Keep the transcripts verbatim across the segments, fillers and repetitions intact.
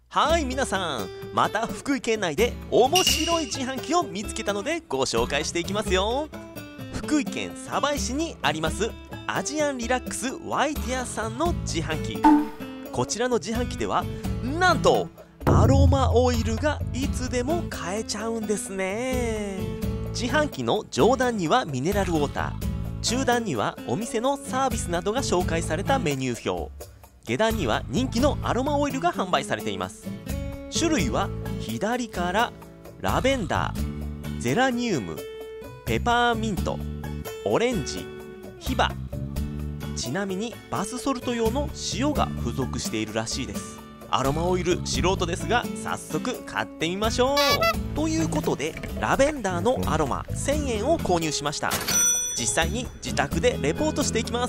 はい、皆さん、また福井県内で面白い自販機を見つけたのでご紹介していきますよ。福井県鯖江市にありますアジアンリラックスワイティアさんの自販機。こちらの自販機ではなんとアロマオイルがいつでも買えちゃうんですね。自販機の上段にはミネラルウォーター、中段にはお店のサービスなどが紹介されたメニュー表、下段には人気のアロマオイルが販売されています。種類は左からラベンダー、ゼラニウム、ペパーミント、オレンジ、ヒバ。ちなみにバスソルト用の塩が付属しているらしいです。アロマオイル素人ですが早速買ってみましょう。ということでラベンダーのアロマせんえんを購入しました。実際に自宅でレポートしていきます。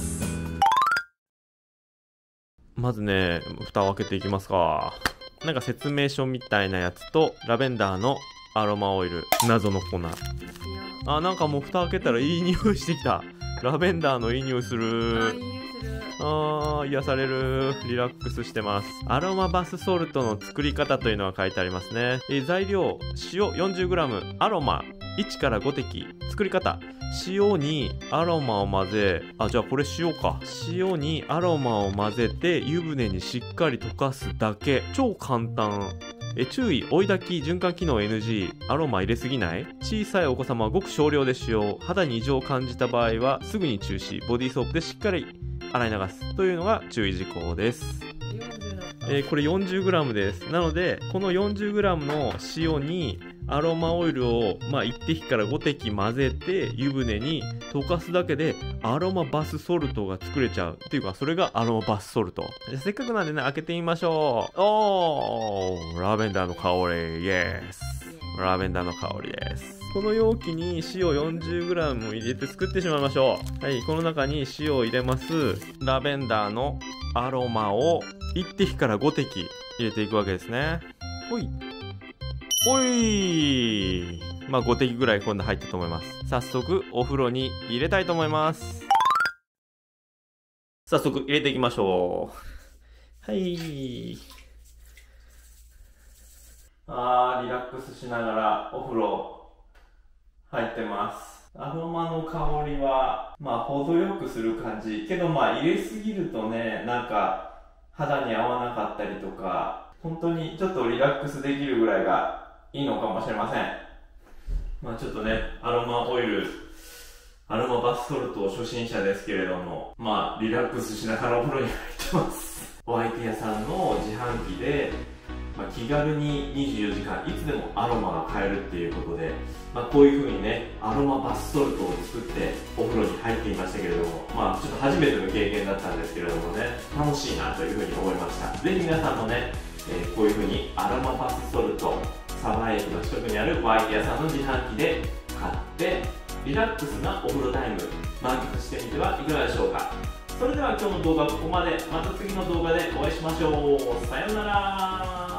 まずね、蓋を開けていきますか。なんか説明書みたいなやつとラベンダーのアロマオイル、謎の粉。あ、なんかもう蓋開けたらいい匂いしてきた。ラベンダーのいい匂いする。あー、癒される。リラックスしてます。アロマバスソルトの作り方というのが書いてありますね。え材料、塩 よんじゅうグラム、アロマいちからご滴。作り方、塩にアロマを混ぜ、あ、じゃあこれ塩か。塩にアロマを混ぜて湯船にしっかり溶かすだけ。超簡単。え注意、追い炊き循環機能 エヌジー。 アロマ入れすぎない。小さいお子様はごく少量で使用。肌に異常を感じた場合はすぐに中止。ボディーソープでしっかり洗い流すというのが注意事項です。えー、これ よんじゅうグラム です。なのでこの よんじゅうグラム の塩にアロマオイルを、まあ、いち滴からご滴混ぜて湯船に溶かすだけでアロマバスソルトが作れちゃうっていうか、それがアロマバスソルト。じゃせっかくなんでね、開けてみましょう。おー、ラベンダーの香り。イエス、ラベンダーの香りです。この容器に塩 よんじゅうグラム 入れて作ってしまいましょう。はい、この中に塩を入れます。ラベンダーのアロマをいち滴からご滴入れていくわけですね。ほいほい。まあご滴ぐらい今度入ったと思います。早速お風呂に入れたいと思います。早速入れていきましょう。はい。あー、リラックスしながらお風呂入ってます。アロマの香りはまあ程よくする感じけど、まあ入れすぎるとね、なんか肌に合わなかったりとか、本当にちょっとリラックスできるぐらいがいいのかもしれません。まあちょっとね、アロマオイル、アロマバスソルト初心者ですけれども、まあリラックスしながらお風呂に入ってます。お相手屋さんの自販機で、まあ、気軽ににじゅうよじかんいつでもアロマが買えるっていうことで、まあ、こういう風にね、アロマバスソルトを作ってお風呂に入っていましたけれども、まあちょっと初めての経験だったんですけれどもね、楽しいなという風に思いました。ぜひ皆さんもね、えー、こういう風にアロマバスソルト、鯖江駅の近くにあるワイティアさんの自販機で買ってリラックスなお風呂タイム満喫してみてはいかがでしょうか。それでは今日の動画はここまで。また次の動画でお会いしましょう。さようなら。